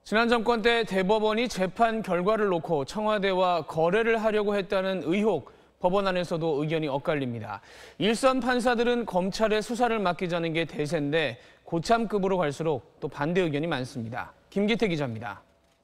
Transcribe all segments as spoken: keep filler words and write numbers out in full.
지난 정권 때 대법원이 재판 결과를 놓고 청와대와 거래를 하려고 했다는 의혹, 법원 안에서도 의견이 엇갈립니다. 일선 판사들은 검찰의 수사를 맡기자는 게 대세인데 고참급으로 갈수록 또 반대 의견이 많습니다. 김기태 기자입니다.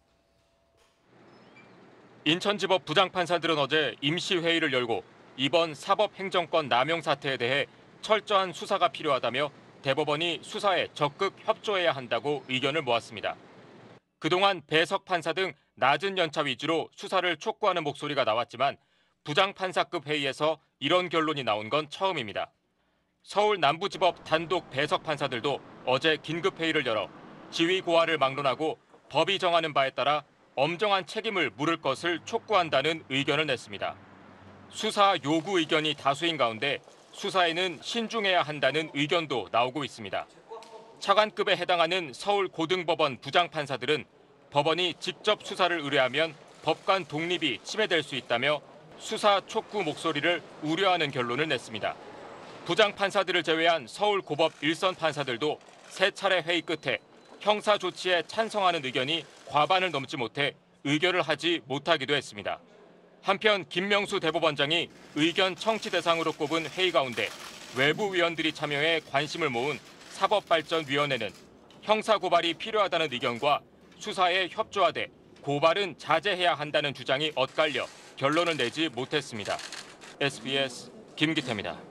인천지법 부장판사들은 어제 임시회의를 열고 이번 사법행정권 남용 사태에 대해 철저한 수사가 필요하다며 대법원이 수사에 적극 협조해야 한다고 의견을 모았습니다. 그동안 배석 판사 등 낮은 연차 위주로 수사를 촉구하는 목소리가 나왔지만 부장판사급 회의에서 이런 결론이 나온 건 처음입니다. 서울 남부지법 단독 배석 판사들도 어제 긴급회의를 열어 지위 고하를 막론하고 법이 정하는 바에 따라 엄정한 책임을 물을 것을 촉구한다는 의견을 냈습니다. 수사 요구 의견이 다수인 가운데 수사에는 신중해야 한다는 의견도 나오고 있습니다. 차관급에 해당하는 서울 고등법원 부장판사들은 법원이 직접 수사를 의뢰하면 법관 독립이 침해될 수 있다며 수사 촉구 목소리를 우려하는 결론을 냈습니다. 부장판사들을 제외한 서울 고법 일선 판사들도 세 차례 회의 끝에 형사 조치에 찬성하는 의견이 과반을 넘지 못해 의결을 하지 못하기도 했습니다. 한편 김명수 대법원장이 의견 청취 대상으로 꼽은 회의 가운데 외부 위원들이 참여해 관심을 모은 사법발전위원회는 형사 고발이 필요하다는 의견과 수사에 협조하되 고발은 자제해야 한다는 주장이 엇갈려 결론을 내지 못했습니다. 에스비에스 김기태입니다.